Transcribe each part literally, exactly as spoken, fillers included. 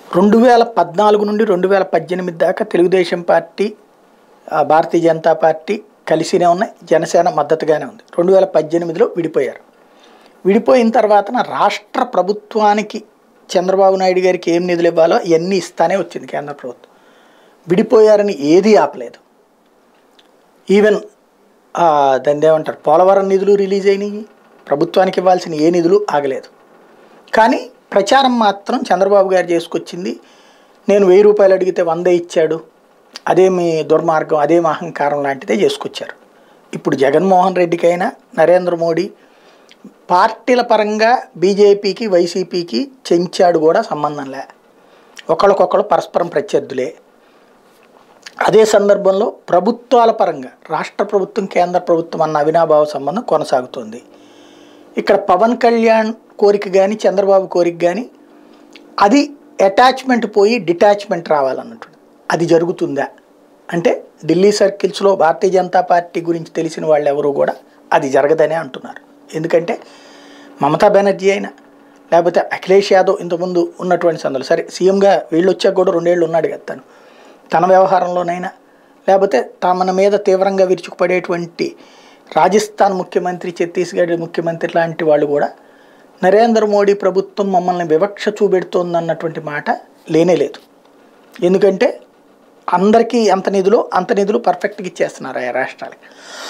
రెండు వేల పద్నాలుగు నుండి రెండు వేల పద్దెనిమిది దాకా తెలుగుదేశం పార్టీ భారతీయ జనతా పార్టీ కలిసినే ఉన్నాయి, జనసేన మద్దతుగానే ఉంది. రెండు వేల పద్దెనిమిదిలో విడిపోయారు. విడిపోయిన తర్వాత రాష్ట్ర ప్రభుత్వానికి చంద్రబాబు నాయుడు గారికి ఏం నిధులు ఇవ్వాలో ఇవన్నీ ఇస్తానే వచ్చింది కేంద్ర ప్రభుత్వం. విడిపోయారని ఏదీ ఆపలేదు. ఈవెన్ దాన్ని ఏమంటారు, పోలవరం నిధులు రిలీజ్ అయినాయి, ప్రభుత్వానికి ఇవ్వాల్సిన ఏ నిధులు ఆగలేదు. కానీ ప్రచారం మాత్రం చంద్రబాబు గారు చేసుకొచ్చింది, నేను వెయ్యి రూపాయలు అడిగితే వందే ఇచ్చాడు, అదేమి దుర్మార్గం, అదేమి అహంకారం లాంటిదే చేసుకొచ్చారు. ఇప్పుడు జగన్మోహన్ రెడ్డికైనా నరేంద్ర మోడీ పార్టీల పరంగా బీజేపీకి వైసీపీకి చెంచాడు కూడా సంబంధం లే, ఒకళ్ళకొకళ్ళు పరస్పరం ప్రత్యర్థులే. అదే సందర్భంలో ప్రభుత్వాల పరంగా రాష్ట్ర ప్రభుత్వం కేంద్ర ప్రభుత్వం అన్న అవినాభావ సంబంధం కొనసాగుతుంది. ఇక్కడ పవన్ కళ్యాణ్ కోరిక కానీ చంద్రబాబు కోరిక కానీ అది అటాచ్మెంట్ పోయి డిటాచ్మెంట్ రావాలన్నట్టు అది జరుగుతుందా అంటే ఢిల్లీ సర్కిల్స్లో భారతీయ జనతా పార్టీ గురించి తెలిసిన వాళ్ళు ఎవరు కూడా అది జరగదనే అంటున్నారు. ఎందుకంటే మమతా బెనర్జీ అయినా లేకపోతే అఖిలేష్ యాదవ్ ఇంతకుముందు ఉన్నటువంటి సందర్భంలో సరే సీఎంగా వీళ్ళు వచ్చాక కూడా రెండేళ్ళు ఉన్నాడు కదా తను, తన వ్యవహారంలోనైనా లేకపోతే తమ మీద తీవ్రంగా విరుచుకుపడేటువంటి రాజస్థాన్ ముఖ్యమంత్రి, ఛత్తీస్గఢ్ ముఖ్యమంత్రి లాంటి వాళ్ళు కూడా నరేంద్ర మోడీ ప్రభుత్వం మమ్మల్ని వివక్ష చూపెడుతోందన్నటువంటి మాట లేనే లేదు. ఎందుకంటే అందరికీ అంత నిధులు అంత నిధులు పర్ఫెక్ట్గా ఇచ్చేస్తున్నారు ఆయా రాష్ట్రాలకి.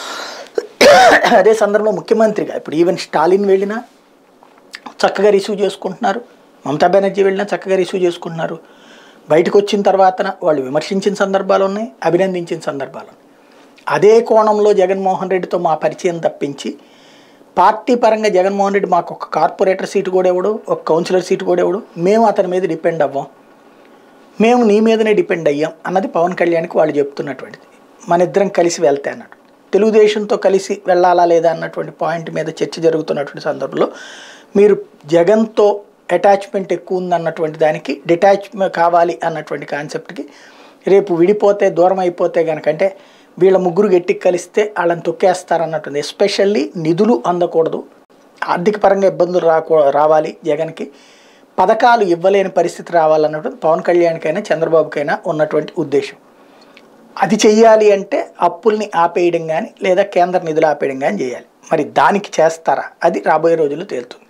అదే సందర్భంలో ముఖ్యమంత్రిగా ఇప్పుడు ఈవెన్ స్టాలిన్ వెళ్ళినా చక్కగా రిసీవ్ చేసుకుంటున్నారు, మమతా బెనర్జీ వెళ్ళినా చక్కగా రిసీవ్ చేసుకుంటున్నారు. బయటకు వచ్చిన తర్వాత వాళ్ళు విమర్శించిన సందర్భాలు ఉన్నాయి, అభినందించిన సందర్భాలు ఉన్నాయి. అదే కోణంలో జగన్మోహన్ రెడ్డితో మా పరిచయం తప్పించి పార్టీ పరంగా జగన్మోహన్ రెడ్డి మాకు ఒక కార్పొరేటర్ సీటు కూడా ఇవ్వడు, ఒక కౌన్సిలర్ సీటు కూడా ఇవ్వడు, మేము అతని మీద డిపెండ్ అవ్వం, మేము నీ మీదనే డిపెండ్ అయ్యాం అన్నది పవన్ కళ్యాణ్కి వాళ్ళు చెప్తున్నటువంటిది. మన ఇద్దరం కలిసి వెళ్తే అన్నట్టు తెలుగుదేశంతో కలిసి వెళ్ళాలా లేదా అన్నటువంటి పాయింట్ మీద చర్చ జరుగుతున్నటువంటి సందర్భంలో మీరు జగన్తో అటాచ్మెంట్ ఎక్కువ ఉందన్నటువంటి దానికి డిటాచ్మెంట్ కావాలి అన్నటువంటి కాన్సెప్ట్కి రేపు విడిపోతే దూరం అయిపోతే కనుక అంటే వీళ్ళ ముగ్గురు గట్టికి కలిస్తే వాళ్ళని తొక్కేస్తారన్నట్టుంది. ఎస్పెషల్లీ నిధులు అందకూడదు, ఆర్థిక పరంగా ఇబ్బందులు రాకూ రావాలి జగన్కి, పథకాలు ఇవ్వలేని పరిస్థితి రావాలన్నటువంటి పవన్ కళ్యాణ్కైనా చంద్రబాబుకైనా ఉన్నటువంటి ఉద్దేశం. అది చెయ్యాలి అంటే అప్పుల్ని ఆపేయడం కానీ లేదా కేంద్ర నిధులు ఆపేయడం కానీ చేయాలి. మరి దానికి చేస్తారా అది రాబోయే రోజుల్లో తేలుతుంది.